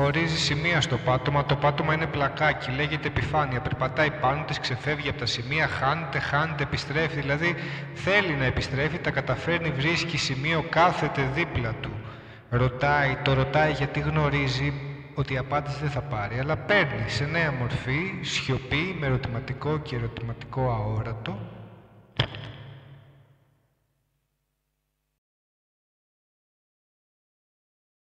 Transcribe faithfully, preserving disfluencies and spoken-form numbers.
χωρίζει σημεία στο πάτωμα, το πάτωμα είναι πλακάκι, λέγεται επιφάνεια, περπατάει πάνω της, ξεφεύγει από τα σημεία, χάνεται, χάνεται, επιστρέφει, δηλαδή θέλει να επιστρέφει, τα καταφέρνει, βρίσκει σημείο, κάθεται δίπλα του. Ρωτάει, το ρωτάει γιατί γνωρίζει ότι η απάντηση δεν θα πάρει, αλλά παίρνει σε νέα μορφή, σιωπή, με ερωτηματικό και ερωτηματικό αόρατο,